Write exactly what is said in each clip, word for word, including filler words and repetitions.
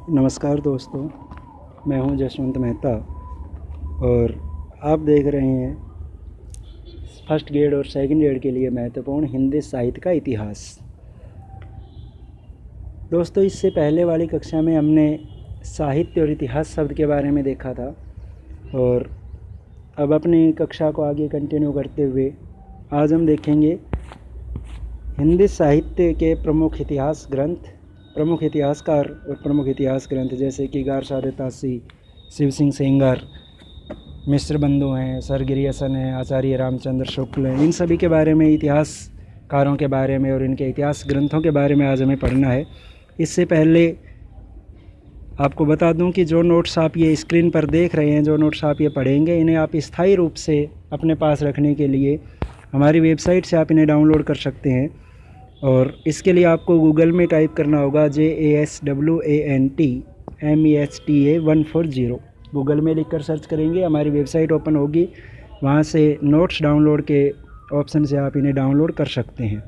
नमस्कार दोस्तों, मैं हूं जसवंत मेहता और आप देख रहे हैं फर्स्ट ग्रेड और सेकंड ग्रेड के लिए महत्वपूर्ण हिंदी साहित्य का इतिहास। दोस्तों, इससे पहले वाली कक्षा में हमने साहित्य और इतिहास शब्द के बारे में देखा था और अब अपनी कक्षा को आगे कंटिन्यू करते हुए आज हम देखेंगे हिंदी साहित्य के प्रमुख इतिहास ग्रंथ, प्रमुख इतिहासकार और प्रमुख इतिहास ग्रंथ जैसे कि गारसादे तासी, शिव सिंह सेंगर, मिश्र बंधु हैं, सर गिरियसन हैं, आचार्य रामचंद्र शुक्ल हैं। इन सभी के बारे में, इतिहासकारों के बारे में और इनके इतिहास ग्रंथों के बारे में आज हमें पढ़ना है। इससे पहले आपको बता दूं कि जो नोट्स आप ये स्क्रीन पर देख रहे हैं, जो नोट्स आप ये पढ़ेंगे, इन्हें आप स्थायी रूप से अपने पास रखने के लिए हमारी वेबसाइट से आप इन्हें डाउनलोड कर सकते हैं। और इसके लिए आपको गूगल में टाइप करना होगा J A S W A N T M E H T A one four zero. Google में लिखकर सर्च करेंगे, हमारी वेबसाइट ओपन होगी, वहाँ से नोट्स डाउनलोड के ऑप्शन से आप इन्हें डाउनलोड कर सकते हैं।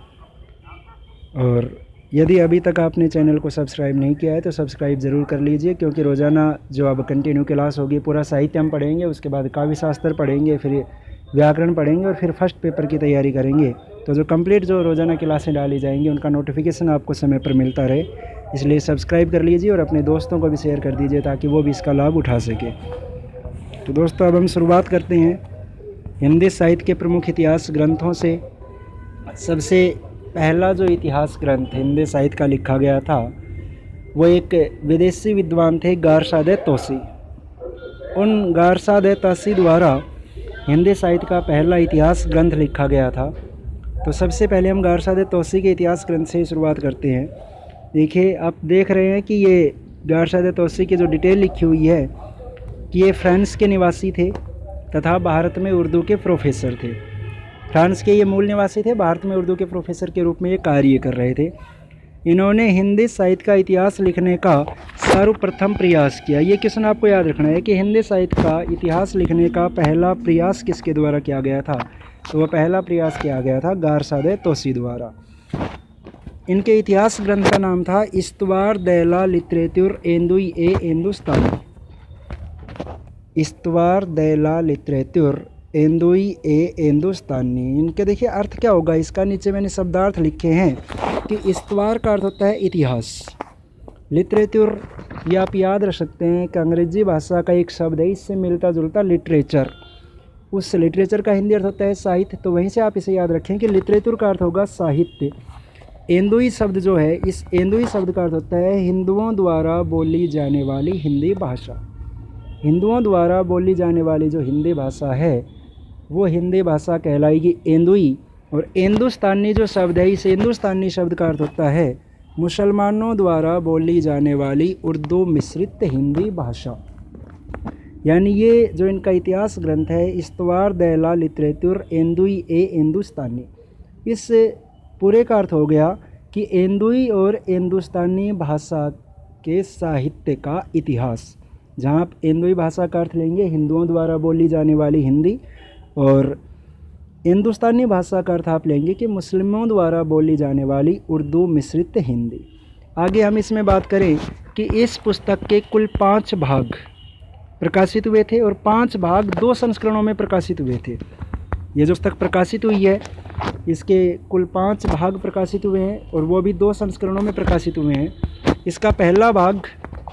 और यदि अभी तक आपने चैनल को सब्सक्राइब नहीं किया है तो सब्सक्राइब ज़रूर कर लीजिए, क्योंकि रोज़ाना जो अब कंटिन्यू क्लास होगी, पूरा साहित्य हम पढ़ेंगे, उसके बाद काव्य शास्त्र पढ़ेंगे, फिर व्याकरण पढ़ेंगे और फिर फर्स्ट पेपर की तैयारी करेंगे। तो जो कंप्लीट जो रोज़ाना क्लासें डाली जाएंगी उनका नोटिफिकेशन आपको समय पर मिलता रहे, इसलिए सब्सक्राइब कर लीजिए और अपने दोस्तों को भी शेयर कर दीजिए ताकि वो भी इसका लाभ उठा सके। तो दोस्तों, अब हम शुरुआत करते हैं हिंदी साहित्य के प्रमुख इतिहास ग्रंथों से। सबसे पहला जो इतिहास ग्रंथ हिंदी साहित्य का लिखा गया था वो एक विदेशी विद्वान थे, गारसादे तोसी। उन गारसादे तोसी द्वारा हिंदी साहित्य का पहला इतिहास ग्रंथ लिखा गया था। तो सबसे पहले हम गारसादे तोसी के इतिहास ग्रंथ से शुरुआत करते हैं। देखिए, आप देख रहे हैं कि ये गारसादे तोसी की जो डिटेल लिखी हुई है कि ये फ्रांस के निवासी थे तथा भारत में उर्दू के प्रोफेसर थे। फ्रांस के ये मूल निवासी थे, भारत में उर्दू के प्रोफेसर के रूप में ये कार्य कर रहे थे। इन्होंने हिंदी साहित्य का इतिहास लिखने का सर्वप्रथम प्रयास किया। ये क्वेश्चन आपको याद रखना है कि हिंदी साहित्य का इतिहास लिखने का पहला प्रयास किसके द्वारा किया गया था। तो वह पहला प्रयास किया गया था गारसादे तोसी द्वारा। इनके इतिहास ग्रंथ का नाम था इस्तवार देला लिटरेचर एंदुई ए हिंदुस्तानी। इस्तवार देला लिटरेचर एंदुई ए हिंदुस्तानी। इनके देखिए अर्थ क्या होगा इसका, नीचे मैंने शब्दार्थ लिखे हैं कि इस्तवार का अर्थ होता है इतिहास। लिटरेचर ये आप याद रख सकते हैं कि अंग्रेजी भाषा का एक शब्द है, इससे मिलता जुलता लिटरेचर। उस लिटरेचर का हिंदी अर्थ होता है साहित्य, तो वहीं से आप इसे याद रखें कि लिटरेचर का अर्थ होगा साहित्य। एंदुई शब्द जो है, इस एंदुई शब्द का अर्थ होता है हिंदुओं द्वारा बोली जाने वाली हिंदी भाषा। हिंदुओं द्वारा बोली जाने वाली जो हिंदी भाषा है वो हिंदी भाषा कहलाएगी एंदुई। और हिंदुस्तानी जो शब्द है, इस हिंदुस्तानी शब्द का अर्थ होता है मुसलमानों द्वारा बोली जाने वाली उर्दू मिश्रित हिंदी भाषा। यानी ये जो इनका इतिहास ग्रंथ है इस्तवार देला लिटरेचर एंदुई ए हिंदुस्तानी, इस पूरे का अर्थ हो गया कि एंदुई और हिंदुस्तानी भाषा के साहित्य का इतिहास। जहाँ आप एंदुई भाषा का अर्थ लेंगे हिंदुओं द्वारा बोली जाने वाली हिंदी, और हिंदुस्तानी भाषा का अर्थ आप लेंगे कि मुस्लिमों द्वारा बोली जाने वाली उर्दू मिश्रित हिंदी। आगे हम इसमें बात करें कि इस पुस्तक के कुल पाँच भाग प्रकाशित हुए थे और पांच भाग दो संस्करणों में प्रकाशित हुए थे। ये जो पुस्तक प्रकाशित हुई है इसके कुल पांच भाग प्रकाशित हुए हैं और वो भी दो संस्करणों में प्रकाशित हुए हैं। इसका पहला भाग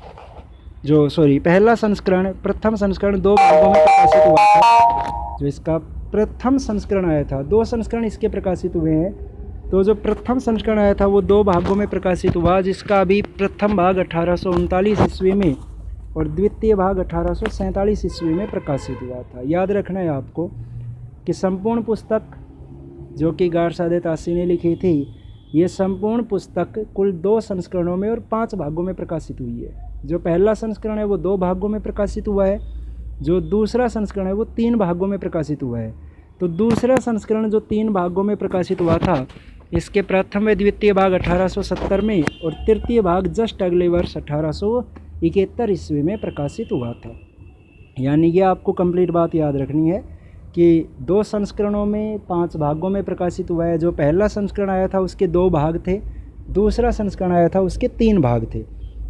जो सॉरी पहला संस्करण प्रथम संस्करण दो भागों में प्रकाशित हुआ था। जो इसका प्रथम संस्करण आया था, दो संस्करण इसके प्रकाशित हुए हैं। तो जो प्रथम संस्करण आया था वो दो भागों में प्रकाशित हुआ, जिसका अभी प्रथम भाग अठारह सौ उनतालीस ईस्वी में और द्वितीय भाग अठारह सौ सैंतालीस ईस्वी में प्रकाशित हुआ था। याद रखना है आपको कि संपूर्ण पुस्तक जो कि गारसादे तासी ने लिखी थी, ये संपूर्ण पुस्तक कुल दो संस्करणों में और पांच भागों में प्रकाशित हुई है। जो पहला संस्करण है वो दो भागों में प्रकाशित हुआ है, जो दूसरा संस्करण है वो तीन भागों में प्रकाशित हुआ है। तो दूसरा संस्करण जो तीन भागों में प्रकाशित हुआ था, इसके प्रथम व द्वितीय भाग अठारह सौ सत्तर में और तृतीय भाग जस्ट अगले वर्ष अठारह सौ इकहत्तर ईस्वी में प्रकाशित हुआ था। यानी ये आपको कंप्लीट बात याद रखनी है कि दो संस्करणों में पांच भागों में प्रकाशित हुआ है। जो पहला संस्करण आया था उसके दो भाग थे, दूसरा संस्करण आया था उसके तीन भाग थे।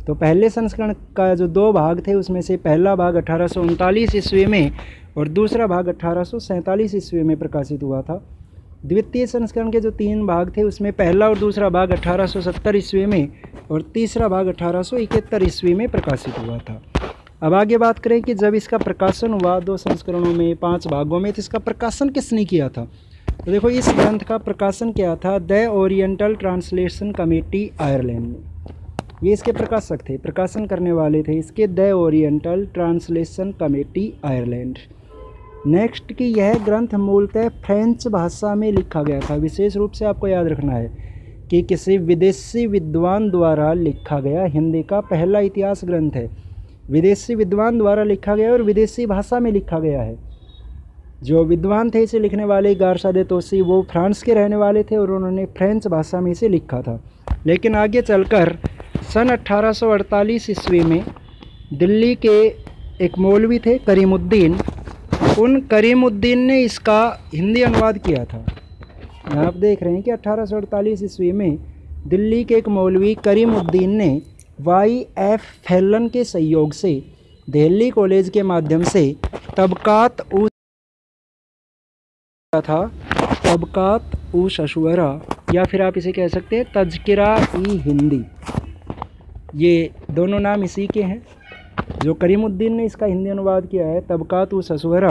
तो पहले संस्करण का जो दो भाग थे उसमें से पहला भाग अठारह सौ उनतालीस ईस्वी में और दूसरा भाग अठारह सौ सैंतालीस ईस्वी में प्रकाशित हुआ था। द्वितीय संस्करण के जो तीन भाग थे उसमें पहला और दूसरा भाग अठारह सौ सत्तर ईस्वी में और तीसरा भाग अठारह सौ इकहत्तर ईस्वी में प्रकाशित हुआ था। अब आगे बात करें कि जब इसका प्रकाशन हुआ दो संस्करणों में पांच भागों में, तो इसका प्रकाशन किसने किया था? तो देखो इस ग्रंथ का प्रकाशन किया था the Oriental Translation Committee Ireland ने। ये इसके प्रकाशक थे, प्रकाशन करने वाले थे इसके the Oriental Translation Committee Ireland. Next कि यह ग्रंथ मूलतः फ्रेंच भाषा में लिखा गया था। विशेष रूप से आपको याद रखना है कि किसी विदेशी विद्वान द्वारा लिखा गया हिंदी का पहला इतिहास ग्रंथ है। विदेशी विद्वान द्वारा लिखा गया और विदेशी भाषा में लिखा गया है। जो विद्वान थे इसे लिखने वाले गारसा दे तोसी वो फ्रांस के रहने वाले थे और उन्होंने फ्रेंच भाषा में इसे लिखा था। लेकिन आगे चलकर सन अठारह सौ अड़तालीस ईस्वी में दिल्ली के एक मौलवी थे करीमुद्दीन, उन करीमुद्दीन ने इसका हिंदी अनुवाद किया था। यहाँ आप देख रहे हैं कि अठारह सौ अड़तालीस ईस्वी में दिल्ली के एक मौलवी करीमुद्दीन ने वाई एफ फैलन के सहयोग से दिल्ली कॉलेज के माध्यम से तबकात उ था तबकात उ शशवरा या फिर आप इसे कह सकते हैं तज़किरा ई हिंदी। ये दोनों नाम इसी के हैं। जो करीमुद्दीन ने इसका हिंदी अनुवाद किया है तबकात उ शशवरा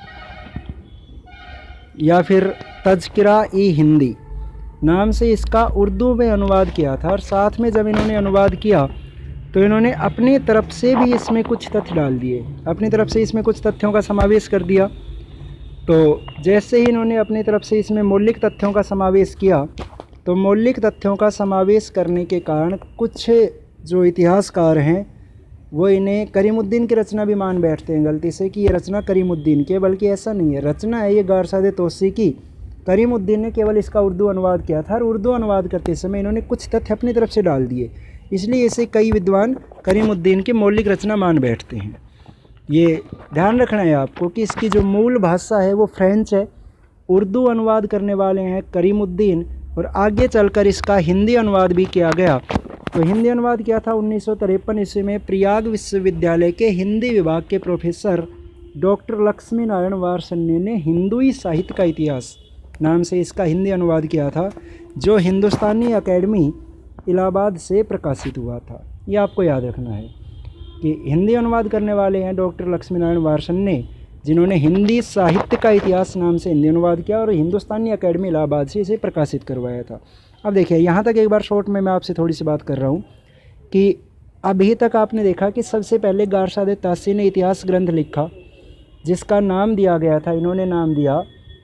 या फिर तज़किरा ई हिंदी नाम से इसका उर्दू में अनुवाद किया था। और साथ में जब इन्होंने अनुवाद किया तो इन्होंने अपनी तरफ से भी इसमें कुछ तथ्य डाल दिए, अपनी तरफ से इसमें कुछ तथ्यों का समावेश कर दिया। तो जैसे ही इन्होंने अपनी तरफ से इसमें मौलिक तथ्यों का समावेश किया तो मौलिक तथ्यों का समावेश करने के कारण कुछ जो इतिहासकार हैं वो इन्हें करीमुद्दीन की रचना भी मान बैठते हैं गलती से कि ये रचना करीमुद्दीन की है, बल्कि ऐसा नहीं है, रचना है ये गारसा दे तोसी की। करीमुद्दीन ने केवल इसका उर्दू अनुवाद किया था और उर्दू अनुवाद करते समय इन्होंने कुछ तथ्य अपनी तरफ से डाल दिए, इसलिए इसे कई विद्वान करीमुद्दीन की मौलिक रचना मान बैठते हैं। ये ध्यान रखना है आपको कि इसकी जो मूल भाषा है वो फ्रेंच है, उर्दू अनुवाद करने वाले हैं करीमुद्दीन और आगे चलकर इसका हिंदी अनुवाद भी किया गया। तो हिंदी अनुवाद किया था उन्नीस सौ तिरपन ईस्वी में प्रयाग विश्वविद्यालय के हिंदी विभाग के प्रोफेसर डॉक्टर लक्ष्मी नारायण वारसन्ने ने हिंदुई साहित्य का इतिहास नाम से इसका हिंदी अनुवाद किया था, जो हिंदुस्तानी अकेडमी इलाहाबाद से प्रकाशित हुआ था। ये आपको याद रखना है कि हिंदी अनुवाद करने वाले हैं डॉक्टर लक्ष्मी नारायण वारसन्ने, जिन्होंने हिंदी साहित्य का इतिहास नाम से हिंदी अनुवाद किया और हिंदुस्तानी अकेडमी इलाहाबाद से इसे प्रकाशित करवाया था। अब देखिए यहाँ तक एक बार शॉर्ट में मैं आपसे थोड़ी सी बात कर रहा हूँ कि अभी तक आपने देखा कि सबसे पहले गारसा दे तासी ने इतिहास ग्रंथ लिखा जिसका नाम दिया गया था, इन्होंने नाम दिया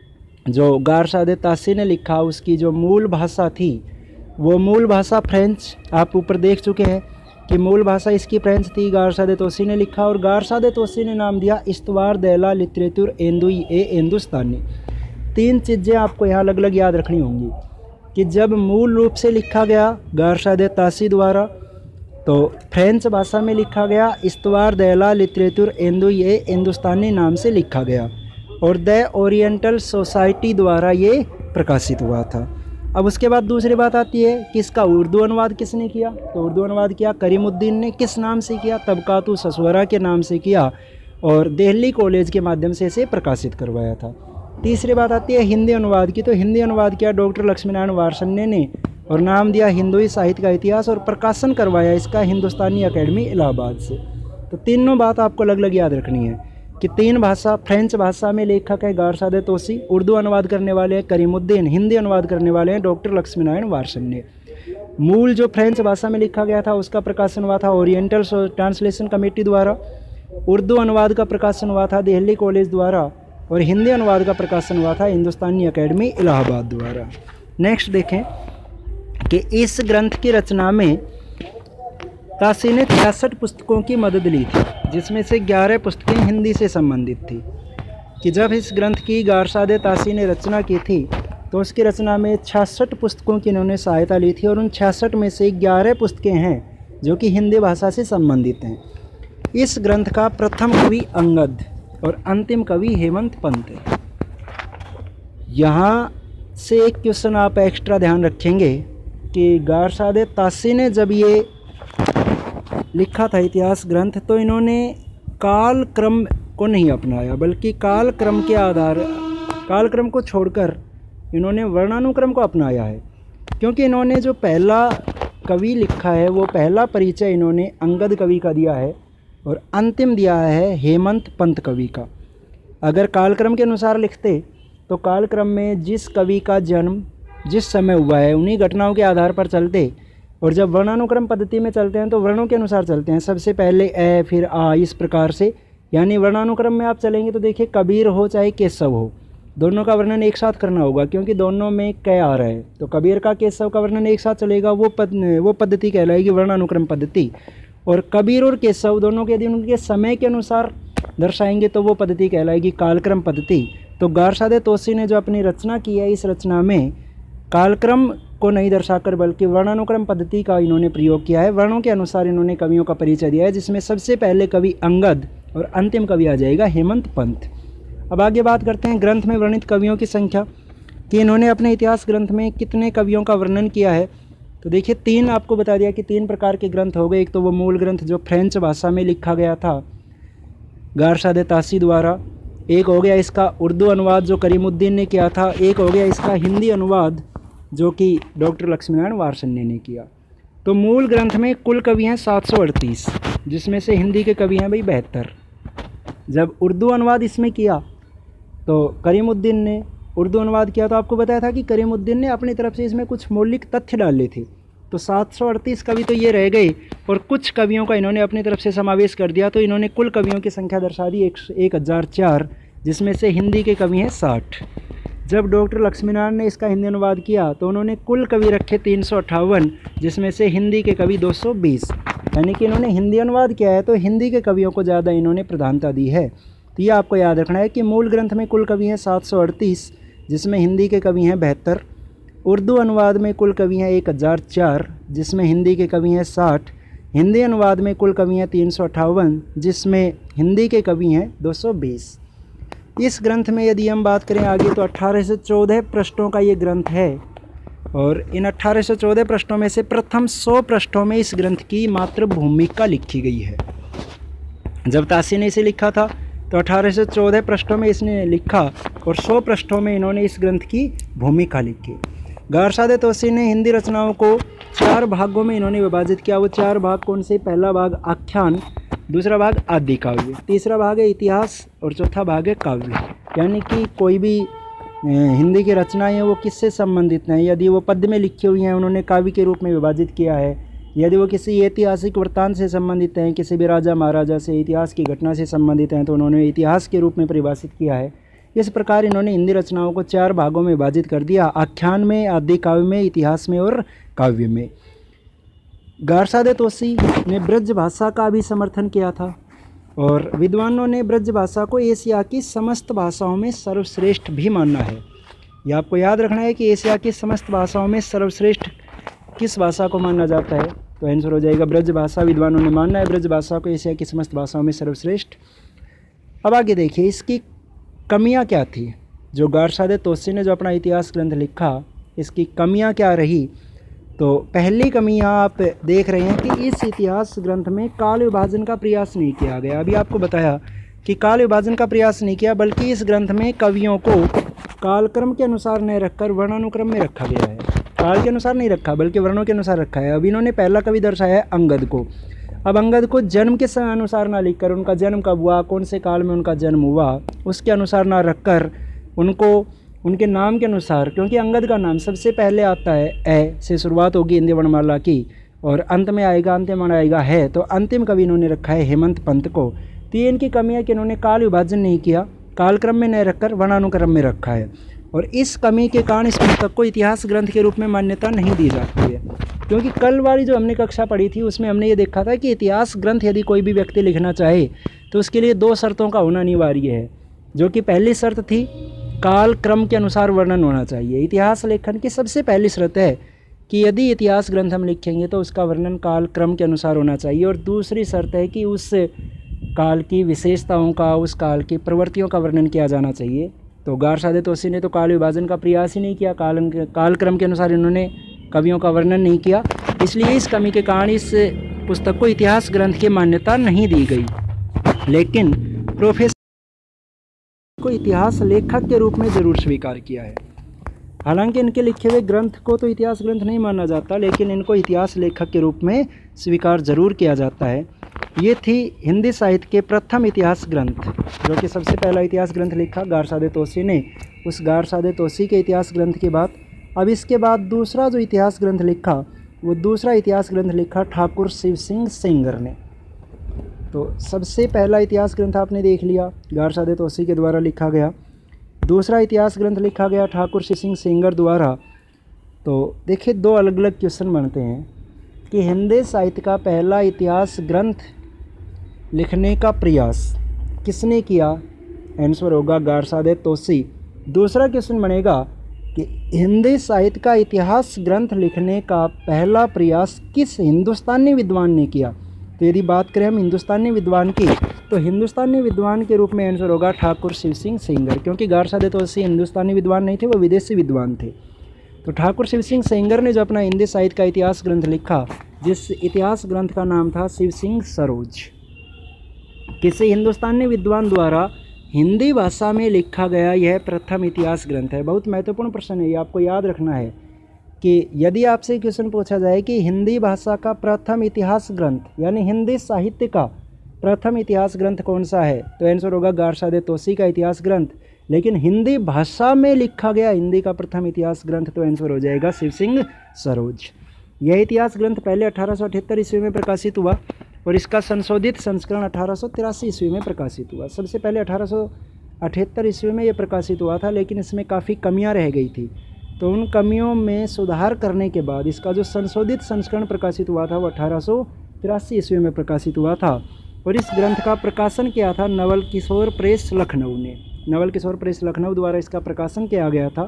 जो गारसा दे तासी ने लिखा उसकी जो मूल भाषा थी वो मूल भाषा फ्रेंच, आप ऊपर देख चुके हैं कि मूल भाषा इसकी फ्रेंच थी। गारसा दे तोसी ने लिखा और गारसा दे तोसी ने नाम दिया इस्तवार दैला लिटरेचर एंदुई ए हिंदुस्तानी। तीन चीज़ें आपको यहाँ अलग अलग याद रखनी होंगी कि जब मूल रूप से लिखा गया गारसा दे तासी द्वारा तो फ्रेंच भाषा में लिखा गया, इस्तवार दैला लिटरेचर एंदुई ए हिंदुस्तानी नाम से लिखा गया और द ओरिएंटल सोसाइटी द्वारा ये प्रकाशित हुआ था। अब उसके बाद दूसरी बात आती है कि इसका उर्दू अनुवाद किसने किया? तो उर्दू अनुवाद किया करीमुद्दीन ने। किस नाम से किया? तबकातु शशवरा के नाम से किया और दिल्ली कॉलेज के माध्यम से इसे प्रकाशित करवाया था। तीसरी बात आती है हिंदी अनुवाद की, तो हिंदी अनुवाद किया डॉक्टर लक्ष्मीनारायण वारसन्ने ने और नाम दिया हिंदुई साहित्य का इतिहास और प्रकाशन करवाया इसका हिंदुस्तानी अकेडमी इलाहाबाद से। तो तीनों बात आपको अलग अलग याद रखनी है कि तीन भाषा, फ्रेंच भाषा में लेखक है गारसा दे तोसी, उर्दू अनुवाद करने वाले हैं करीमुद्दीन, हिंदी अनुवाद करने वाले हैं डॉक्टर लक्ष्मीनारायण वारसन्ने। मूल जो फ्रेंच भाषा में लिखा गया था उसका प्रकाशन हुआ था ओरिएंटल ट्रांसलेशन कमेटी द्वारा, उर्दू अनुवाद का प्रकाशन हुआ था दिल्ली कॉलेज द्वारा और हिंदी अनुवाद का प्रकाशन हुआ था हिंदुस्तानी अकेडमी इलाहाबाद द्वारा। नेक्स्ट देखें कि इस ग्रंथ की रचना में तासी ने छियासठ पुस्तकों की मदद ली थी, जिसमें से ग्यारह पुस्तकें हिंदी से संबंधित थी। कि जब इस ग्रंथ की गारसा दे तासी ने रचना की थी तो उसकी रचना में छियासठ पुस्तकों की इन्होंने सहायता ली थी और उन छियासठ में से ग्यारह पुस्तकें हैं जो कि हिंदी भाषा से संबंधित हैं। इस ग्रंथ का प्रथम कवि अंगद और अंतिम कवि हेमंत पंत है। यहाँ से एक क्वेश्चन आप एक्स्ट्रा ध्यान रखेंगे कि गारसा दे तासी ने जब ये लिखा था इतिहास ग्रंथ, तो इन्होंने काल क्रम को नहीं अपनाया, बल्कि काल क्रम के आधार काल क्रम को छोड़कर इन्होंने वर्णानुक्रम को अपनाया है। क्योंकि इन्होंने जो पहला कवि लिखा है वो पहला परिचय इन्होंने अंगद कवि का दिया है और अंतिम दिया है हेमंत पंत कवि का। अगर कालक्रम के अनुसार लिखते तो कालक्रम में जिस कवि का जन्म जिस समय हुआ है उन्हीं घटनाओं के आधार पर चलते, और जब वर्णानुक्रम पद्धति में चलते हैं तो वर्णों के अनुसार चलते हैं। सबसे पहले ए फिर आ, इस प्रकार से। यानी वर्णानुक्रम में आप चलेंगे तो देखिए कबीर हो चाहे केशव हो, दोनों का वर्णन एक साथ करना होगा, क्योंकि दोनों में कै आ रहा है। तो कबीर का केशव का वर्णन एक साथ चलेगा, वो पद वो पद्धति कहलाएगी वर्णानुक्रम पद्धति। और कबीर और केशव दोनों के यदि उनके समय के अनुसार दर्शाएंगे तो वो पद्धति कहलाएगी कालक्रम पद्धति। तो गारसादे तोसी ने जो अपनी रचना की है, इस रचना में कालक्रम को नहीं दर्शाकर बल्कि वर्णानुक्रम पद्धति का इन्होंने प्रयोग किया है। वर्णों के अनुसार इन्होंने कवियों का परिचय दिया है, जिसमें सबसे पहले कवि अंगद और अंतिम कवि आ जाएगा हेमंत पंत। अब आगे बात करते हैं ग्रंथ में वर्णित कवियों की संख्या, कि इन्होंने अपने इतिहास ग्रंथ में कितने कवियों का वर्णन किया है। तो देखिए तीन आपको बता दिया कि तीन प्रकार के ग्रंथ हो गए। एक तो वो मूल ग्रंथ जो फ्रेंच भाषा में लिखा गया था गारसादे तासी द्वारा, एक हो गया इसका उर्दू अनुवाद जो करीमुद्दीन ने किया था, एक हो गया इसका हिंदी अनुवाद जो कि डॉक्टर लक्ष्मीनारायण वार्ष्णेय ने किया। तो मूल ग्रंथ में कुल कवि हैं सात सौ अड़तीस, जिसमें से हिंदी के कवि हैं भाई बहत्तर। जब उर्दू अनुवाद इसमें किया तो करीमुद्दीन ने उर्दू अनुवाद किया, तो आपको बताया था कि करीमुद्दीन ने अपनी तरफ से इसमें कुछ मौलिक तथ्य डाले थे। तो सात सौ अड़तीस कवि तो ये रह गए, और कुछ कवियों का इन्होंने अपनी तरफ से समावेश कर दिया। तो इन्होंने कुल कवियों की संख्या दर्शा दी एक एक हज़ार चार, जिसमें से हिंदी के कवि हैं साठ। जब डॉक्टर लक्ष्मीनारायण ने इसका हिंदी अनुवाद किया तो उन्होंने कुल कवि रखे तीन सौ अट्ठावन, जिसमें से हिंदी के कवि दो सौ बीस। यानी कि इन्होंने हिंदी अनुवाद किया है तो हिंदी के कवियों को ज़्यादा इन्होंने प्रधानता दी है। तो ये आपको याद रखना है कि मूल ग्रंथ में कुल कवि हैं सात सौ अड़तीस, जिसमें हिंदी के कवि हैं बहत्तर। उर्दू अनुवाद में कुल कवि हैं एक हज़ार चार, जिसमें हिंदी के कवि हैं साठ। हिंदी अनुवाद में कुल कवि हैं तीन सौ अट्ठावन, जिसमें हिंदी के कवि हैं दो सौ बीस। इस ग्रंथ में यदि हम बात करें आगे तो अट्ठारह से चौदह पृष्ठों का ये ग्रंथ है, और इन अट्ठारह से चौदह पृष्ठों में से प्रथम सौ पृष्ठों में इस ग्रंथ की मात्र भूमिका लिखी गई है। जब तासी ने इसे लिखा था तो अठारह से चौदह पृष्ठों में इसने लिखा, और सौ पृष्ठों में इन्होंने इस ग्रंथ की भूमिका लिखी। गारसादे तोसी ने हिंदी रचनाओं को चार भागों में इन्होंने विभाजित किया। वो चार भाग कौन से? पहला भाग आख्यान, दूसरा भाग आदि काव्य, तीसरा भाग है इतिहास, और चौथा भाग है काव्य। यानी कि कोई भी हिंदी की रचनाएँ हैं वो किससे संबंधित हैं। यदि वो पद्य में लिखी हुई हैं उन्होंने काव्य के रूप में विभाजित किया है। यदि वो किसी ऐतिहासिक वृत्तांत से संबंधित हैं, किसी भी राजा महाराजा से इतिहास की घटना से संबंधित हैं, तो उन्होंने इतिहास के रूप में परिभाषित किया है। इस प्रकार इन्होंने हिंदी रचनाओं को चार भागों में विभाजित कर दिया, आख्यान में, आदि काव्य में, इतिहास में और काव्य में। गारसादे तोसी ने ब्रज भाषा का भी समर्थन किया था, और विद्वानों ने ब्रज भाषा को एशिया की समस्त भाषाओं में सर्वश्रेष्ठ भी माना है। यह आपको याद रखना है कि एशिया की समस्त भाषाओं में सर्वश्रेष्ठ किस भाषा को माना जाता है, तो आंसर हो जाएगा ब्रज भाषा। विद्वानों ने माना है ब्रज भाषा को एशिया की समस्त भाषाओं में सर्वश्रेष्ठ। अब आगे देखिए इसकी कमियां क्या थी। जो गारसादे तोसी ने जो अपना इतिहास ग्रंथ लिखा, इसकी कमियां क्या रही। तो पहली कमी यहाँ आप देख रहे हैं कि इस इतिहास ग्रंथ में काल विभाजन का प्रयास नहीं किया गया। अभी आपको बताया कि काल विभाजन का प्रयास नहीं किया, बल्कि इस ग्रंथ में कवियों को कालक्रम के अनुसार नहीं रखकर वर्णानुक्रम में रखा गया है। काल के अनुसार नहीं रखा बल्कि वर्णों के अनुसार रखा है। अब इन्होंने पहला कवि दर्शाया है अंगद को। अब अंगद को जन्म के समय अनुसार ना लिखकर, उनका जन्म कब हुआ, कौन से काल में उनका जन्म हुआ, उसके अनुसार ना रखकर उनको उनके नाम के अनुसार, क्योंकि अंगद का नाम सबसे पहले आता है ए से शुरुआत होगी हिंदी वर्णमाला की, और अंत में आएगा अंतिम में आएगा है, तो अंतिम कवि इन्होंने रखा है हेमंत पंत को। तो ये इनकी कमी है कि इन्होंने काल विभाजन नहीं किया, कालक्रम में नहीं रखकर वर्णानुक्रम में रखा है, और इस कमी के कारण इस पुस्तक को इतिहास ग्रंथ के रूप में मान्यता नहीं दी जाती है। क्योंकि कल वाली जो हमने कक्षा पढ़ी थी उसमें हमने ये देखा था कि इतिहास ग्रंथ यदि कोई भी व्यक्ति लिखना चाहे तो उसके लिए दो शर्तों का होना अनिवार्य है। जो कि पहली शर्त थी काल क्रम के अनुसार वर्णन होना चाहिए। इतिहास लेखन की सबसे पहली शर्त है कि यदि इतिहास ग्रंथ हम लिखेंगे तो उसका वर्णन काल क्रम के अनुसार होना चाहिए, और दूसरी शर्त है कि उस काल की विशेषताओं का, उस काल की प्रवृत्तियों का वर्णन किया जाना चाहिए। तो गारसादे तोसी ने तो काल विभाजन का प्रयास ही नहीं किया, काल कालक्रम के अनुसार इन्होंने कवियों का वर्णन नहीं किया, इसलिए इस कमी के कारण इस पुस्तक को इतिहास ग्रंथ की मान्यता नहीं दी गई, लेकिन प्रोफेसर को इतिहास लेखक के रूप में ज़रूर स्वीकार किया है। हालांकि इनके लिखे हुए ग्रंथ को तो इतिहास ग्रंथ नहीं माना जाता, लेकिन इनको इतिहास लेखक के रूप में स्वीकार ज़रूर किया जाता है। ये थी हिंदी साहित्य के प्रथम इतिहास ग्रंथ, जो कि सबसे पहला इतिहास ग्रंथ लिखा गारसादे तोसी ने। उस गारसादे तोसी के इतिहास ग्रंथ के बाद अब इसके बाद दूसरा जो इतिहास ग्रंथ लिखा, वो दूसरा इतिहास ग्रंथ लिखा ठाकुर शिव सिंह सेंगर ने। तो सबसे पहला इतिहास ग्रंथ आपने देख लिया, गारसादे तोसी के द्वारा लिखा गया। दूसरा इतिहास ग्रंथ लिखा गया ठाकुर शिव सिंह सेंगर द्वारा। तो देखिए, दो अलग अलग क्वेश्चन बनते हैं कि हिंदी साहित्य का पहला इतिहास ग्रंथ लिखने का प्रयास किसने किया? आंसर होगा गारसादे तोसी। दूसरा क्वेश्चन बनेगा कि हिंदी साहित्य का इतिहास ग्रंथ लिखने का पहला प्रयास किस हिंदुस्तानी विद्वान ने किया? तो यदि बात करें हम हिंदुस्तानी विद्वान की, तो हिंदुस्तानी विद्वान के रूप में आंसर होगा ठाकुर शिव सिंह सेंगर, क्योंकि गारसादे तोसी हिंदुस्तानी विद्वान नहीं थे, वो विदेशी विद्वान थे। तो ठाकुर शिव सिंह सेंगर ने जो अपना हिंदी साहित्य का इतिहास ग्रंथ लिखा, जिस इतिहास ग्रंथ का नाम था शिव सिंह सरोज, किसी हिंदुस्तानी विद्वान द्वारा हिंदी भाषा में लिखा गया यह प्रथम इतिहास ग्रंथ है। बहुत महत्वपूर्ण प्रश्न है, ये आपको याद रखना है कि यदि आपसे क्वेश्चन पूछा जाए कि हिंदी भाषा का प्रथम इतिहास ग्रंथ यानी हिंदी साहित्य का प्रथम इतिहास ग्रंथ कौन सा है, तो आंसर होगा गारसादे तोसी का इतिहास ग्रंथ। लेकिन हिंदी भाषा में लिखा गया हिंदी का प्रथम इतिहास ग्रंथ, तो आंसर हो जाएगा शिव सिंह सरोज। यह इतिहास ग्रंथ पहले अठारह सौ अठहत्तर ईस्वी में प्रकाशित हुआ और इसका संशोधित संस्करण अठारह सौ तिरासी ईस्वी में प्रकाशित हुआ। सबसे पहले अठारह सौ अठहत्तर ईस्वी में यह प्रकाशित हुआ था, लेकिन इसमें काफ़ी कमियां रह गई थी। तो उन कमियों में सुधार करने के बाद इसका जो संशोधित संस्करण प्रकाशित हुआ था वो अठारह सौ तिरासी ईस्वी में प्रकाशित हुआ था। और इस ग्रंथ का प्रकाशन किया था नवल किशोर प्रेस लखनऊ ने। नवल किशोर प्रेस लखनऊ द्वारा इसका प्रकाशन किया गया था।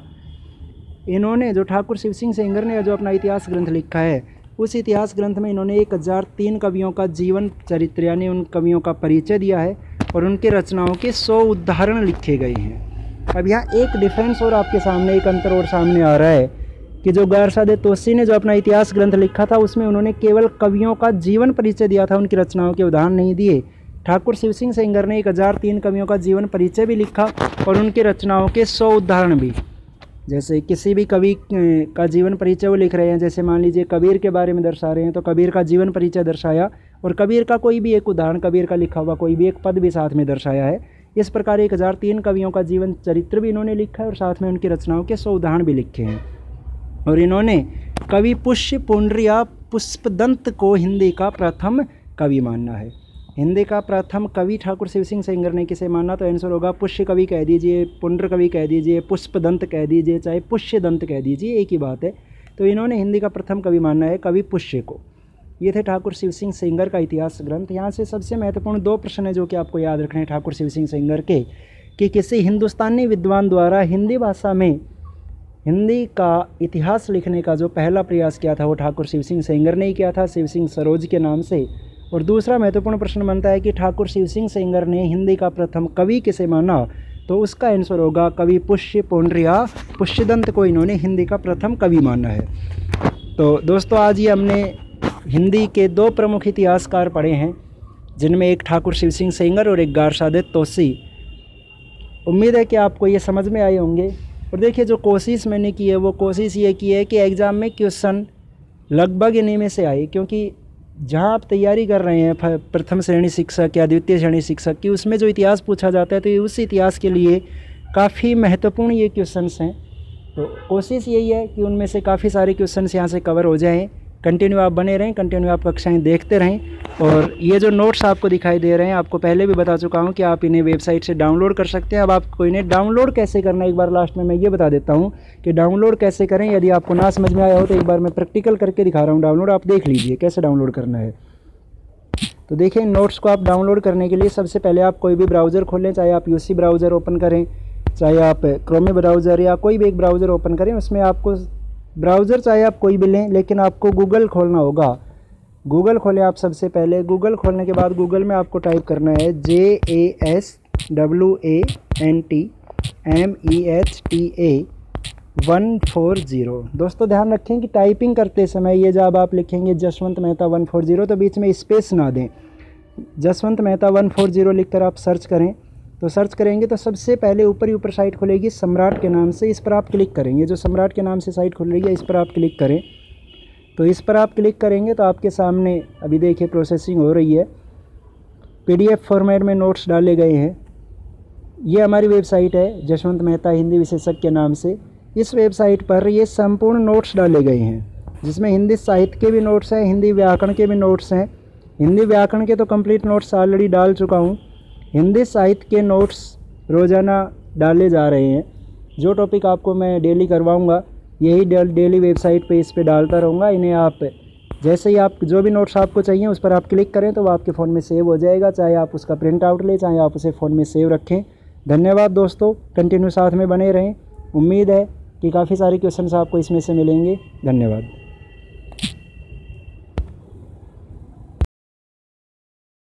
इन्होंने जो ठाकुर शिव सिंह सेंगर ने जो अपना इतिहास ग्रंथ लिखा है, उस इतिहास ग्रंथ में इन्होंने एक हज़ार तीन कवियों का जीवन चरित्र यानी उन कवियों का परिचय दिया है और उनके रचनाओं के सौ उदाहरण लिखे गए हैं। अब यहाँ एक डिफरेंस और आपके सामने, एक अंतर और सामने आ रहा है कि जो गारसादे तोसी ने जो अपना इतिहास ग्रंथ लिखा था, उसमें उन्होंने केवल कवियों का जीवन परिचय दिया था, उनकी रचनाओं के उदाहरण नहीं दिए। ठाकुर शिव सिंह सेंगर ने एक हज़ार तीन कवियों का जीवन परिचय भी लिखा और उनकी रचनाओं के सौ उदाहरण भी। जैसे किसी भी कवि का जीवन परिचय वो लिख रहे हैं, जैसे मान लीजिए कबीर के बारे में दर्शा रहे हैं, तो कबीर का जीवन परिचय दर्शाया और कबीर का कोई भी एक उदाहरण, कबीर का लिखा हुआ कोई भी एक पद भी साथ में दर्शाया है। इस प्रकार एक हज़ार तीन कवियों का जीवन चरित्र भी इन्होंने लिखा है और साथ में उनकी रचनाओं के सौ उदाहरण भी लिखे हैं। और इन्होंने कवि पुष्य पुंडरिया पुष्पदंत को हिंदी का प्रथम कवि माना है। हिंदी का प्रथम कवि ठाकुर शिव सिंह सेंगर ने किसे माना, तो आंसर होगा पुष्य कवि कह दीजिए, पुंड्र कवि कह दीजिए, पुष्पदंत कह दीजिए, चाहे पुष्यदंत कह दीजिए, एक ही बात है। तो इन्होंने हिंदी का प्रथम कवि माना है कवि पुष्य को। ये थे ठाकुर शिव सिंह सेंगर का इतिहास ग्रंथ। यहाँ से सबसे महत्वपूर्ण दो प्रश्न है जो कि आपको याद रखने हैं ठाकुर शिव सिंह सेंगर के, कि किसी हिंदुस्तानी विद्वान द्वारा हिंदी भाषा में हिंदी का इतिहास लिखने का जो पहला प्रयास किया था वो ठाकुर शिव सिंह सेंगर ने ही किया था, शिव सिंह सरोज के नाम से। और दूसरा महत्वपूर्ण प्रश्न बनता है कि ठाकुर शिव सिंह सेंगर ने हिंदी का प्रथम कवि किसे माना, तो उसका आंसर होगा कवि पुष्य पुंडरिया पुष्यदंत को इन्होंने हिंदी का प्रथम कवि माना है। तो दोस्तों, आज ये हमने हिंदी के दो प्रमुख इतिहासकार पढ़े हैं, जिनमें एक ठाकुर शिव सिंह सेंगर और एक गारसादे तोसी। उम्मीद है कि आपको ये समझ में आए होंगे। और देखिए, जो कोशिश मैंने की है वो कोशिश ये की है कि एग्ज़ाम में क्वेश्चन लगभग इन्हीं में से आए, क्योंकि जहाँ आप तैयारी कर रहे हैं प्रथम श्रेणी शिक्षक या द्वितीय श्रेणी शिक्षक की, उसमें जो इतिहास पूछा जाता है तो ये उस इतिहास के लिए काफ़ी महत्वपूर्ण ये क्वेश्चंस हैं। तो कोशिश यही है कि उनमें से काफ़ी सारे क्वेश्चंस यहाँ से कवर हो जाएं। कंटिन्यू आप बने रहें, कंटिन्यू आप कक्षाएं देखते रहें। और ये जो नोट्स आपको दिखाई दे रहे हैं, आपको पहले भी बता चुका हूँ कि आप इन्हें वेबसाइट से डाउनलोड कर सकते हैं। अब आपको इन्हें डाउनलोड कैसे करना है, एक बार लास्ट में मैं ये बता देता हूँ कि डाउनलोड कैसे करें। यदि आपको ना समझ में आया हो तो एक बार मैं प्रैक्टिकल करके दिखा रहा हूँ डाउनलोड, आप देख लीजिए कैसे डाउनलोड करना है। तो देखिए, इन नोट्स को आप डाउनलोड करने के लिए सबसे पहले आप कोई भी ब्राउज़र खोलें, चाहे आप यूसी ब्राउज़र ओपन करें, चाहे आप क्रोम ब्राउज़र या कोई भी एक ब्राउज़र ओपन करें। उसमें आपको ब्राउज़र चाहे आप कोई भी लें, लेकिन आपको गूगल खोलना होगा। गूगल खोलें आप सबसे पहले। गूगल खोलने के बाद गूगल में आपको टाइप करना है J A S W A N T M E H T A one four zero. दोस्तों ध्यान रखें कि टाइपिंग करते समय ये जब आप लिखेंगे Jaswant Mehta one four zero तो बीच में स्पेस ना दें। Jaswant Mehta one four zero लिखकर आप सर्च करें। तो सर्च करेंगे तो सबसे पहले ऊपर ही ऊपर साइट खुलेगी सम्राट के नाम से, इस पर आप क्लिक करेंगे। जो सम्राट के नाम से साइट खुल रही है इस पर आप क्लिक करें। तो इस पर आप क्लिक करेंगे तो आपके सामने अभी देखिए प्रोसेसिंग हो रही है। पीडीएफ फॉर्मेट में नोट्स डाले गए हैं। ये हमारी वेबसाइट है जसवंत मेहता हिंदी विशेषज्ञ के नाम से। इस वेबसाइट पर ये संपूर्ण नोट्स डाले गए हैं, जिसमें हिंदी साहित्य के भी नोट्स हैं, हिंदी व्याकरण के भी नोट्स हैं। हिंदी व्याकरण के तो कंप्लीट नोट्स ऑलरेडी डाल चुका हूँ। हिंदी साहित्य के नोट्स रोज़ाना डाले जा रहे हैं। जो टॉपिक आपको मैं डेली करवाऊँगा यही डेली वेबसाइट पे इस पे डालता रहूँगा। इन्हें आप जैसे ही आप जो भी नोट्स आपको चाहिए उस पर आप क्लिक करें तो वो आपके फ़ोन में सेव हो जाएगा। चाहे आप उसका प्रिंट आउट लें, चाहे आप उसे फ़ोन में सेव रखें। धन्यवाद दोस्तों, कंटिन्यू साथ में बने रहें। उम्मीद है कि काफ़ी सारे क्वेश्चंस आपको इसमें से मिलेंगे। धन्यवाद।